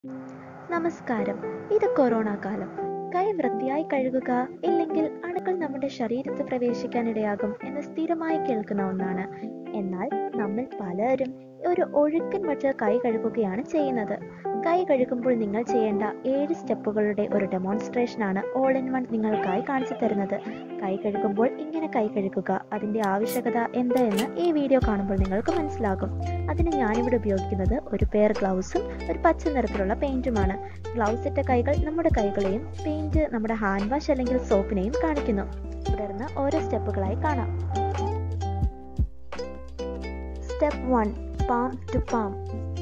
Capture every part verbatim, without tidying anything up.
നമസ്കാരം. ഇത് കൊറോണ കാലം. കൈ വൃത്തിയായി കഴുകുക, ഇല്ലെങ്കിൽ അണുക്കൾ നമ്മുടെ ശരീരത്തിൽ പ്രവേശിക്കാനിടയാകും എന്ന് സ്ഥിരമായി കേൾക്കുന്ന ഒന്നാണ്. എന്നാൽ നമ്മൾ പലരും ഒരു ഒഴുക്കൻ മട്ടിൽ കൈ കഴുകുകയാണ് ചെയ്യുന്നത്. കൈ കഴുകുമ്പോൾ നിങ്ങൾ ചെയ്യേണ്ട ഏഴ് സ്റ്റെപ്പുകളുടെ ഒരു ഡെമോൺസ്ട്രേഷനാണ് ഓൾ ഇൻ വൺ നിങ്ങൾക്കായി കാണിച്ചു തരുന്നത്. കൈ കഴുകുമ്പോൾ ഇങ്ങനെ കൈ കഴുകുക, അതിൻ്റെ ആവശ്യകത എന്താണെന്ന് ഈ വീഡിയോ കാണുമ്പോൾ നിങ്ങൾക്ക് മനസ്സിലാകും. അതിന് ഞാനിവിടെ ഉപയോഗിക്കുന്നത് ഒരു പെയർ ഗ്ലൗസും ഒരു പച്ച നിറത്തിലുള്ള പെയിൻറ്റുമാണ്. ഗ്ലൗസ് ഇട്ട കൈകൾ നമ്മുടെ കൈകളെയും പെയിൻറ്റ് നമ്മുടെ ഹാൻഡ് വാഷ് അല്ലെങ്കിൽ സോപ്പിനെയും കാണിക്കുന്നു. തുടർന്ന് ഓരോ സ്റ്റെപ്പുകളായി കാണാം. Step one, palm to palm.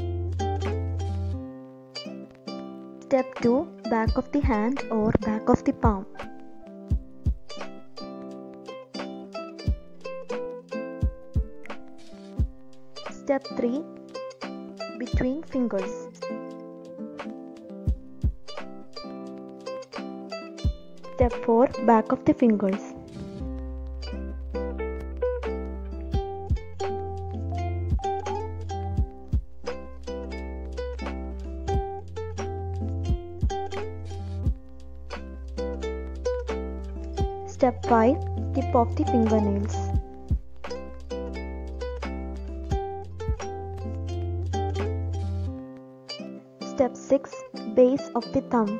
Step two, back of the hand or back of the palm. Step three, between fingers. Step four, back of the fingers. Step five, tip of the fingernails. Step six, base of the thumb.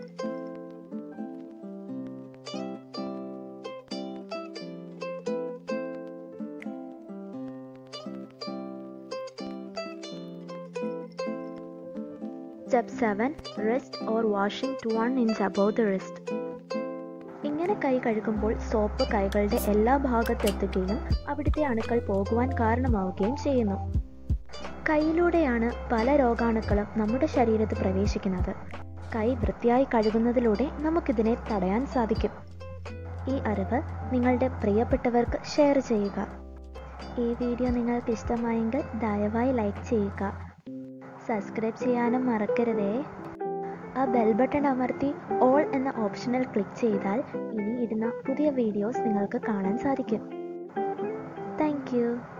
Step seven, wrist or washing to one inch above the wrist. ഇങ്ങനെ കൈ കഴുകുമ്പോൾ soap കൈകളുടെ എല്ലാ ഭാഗത്തെത്തുകയും അവിടുത്തെ അണുക്കൾ പോകുവാൻ കാരണമാവുകയും ചെയ്യുന്നു. കൈയിലൂടെയാണ് പല രോഗാണുക്കളും നമ്മുടെ ശരീരത്തിൽ പ്രവേശിക്കുന്നത്. കൈ വൃത്തിയായി കഴുകുന്നതിലൂടെ നമുക്കിതിനെ തടയാൻ സാധിക്കും. ഈ അറിവ് നിങ്ങളുടെ പ്രിയപ്പെട്ടവർക്ക് ഷെയർ ചെയ്യുക. ഈ വീഡിയോ നിങ്ങൾക്ക് ഇഷ്ടമായെങ്കിൽ ദയവായി ലൈക്ക് ചെയ്യുക. സബ്സ്ക്രൈബ് ചെയ്യാനും മറക്കരുതേ. ആ ബെൽ ബട്ടൺ അമർത്തി ഓൾ എന്ന ഓപ്ഷനിൽ ക്ലിക്ക് ചെയ്താൽ ഇനി ഇടുന്ന പുതിയ വീഡിയോസ് നിങ്ങൾക്ക് കാണാൻ സാധിക്കും. Thank U.